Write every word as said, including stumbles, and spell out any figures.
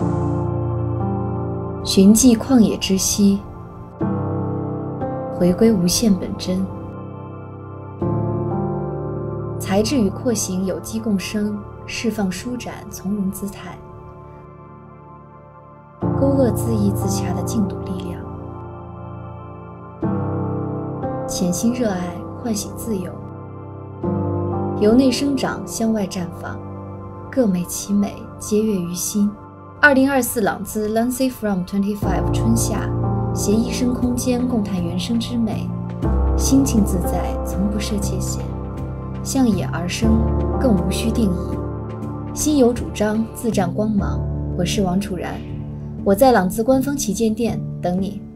寻迹旷野之息，回归无限本真。材质与廓形有机共生，释放舒展从容姿态，勾勒自意自洽的净土力量。潜心热爱，唤醒自由，由内生长，向外绽放，各美其美，皆悦于心。二零二四朗姿 Lancy from 二十五春夏，携一生空间共谈原生之美，心境自在，从不设界限，向野而生，更无需定义。心有主张，自绽光芒。我是王楚然，我在朗姿官方旗舰店等你。